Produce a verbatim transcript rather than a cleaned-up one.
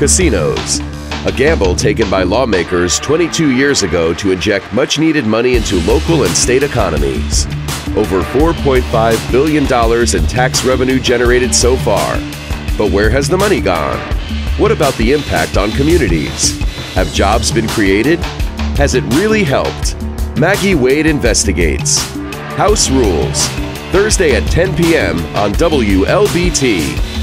casinos. A gamble taken by lawmakers twenty-two years ago to inject much-needed money into local and state economies. Over four point five billion dollars in tax revenue generated so far. But where has the money gone? What about the impact on communities? Have jobs been created? Has it really helped? Maggie Wade investigates. House Rules, Thursday at ten p m on W L B T.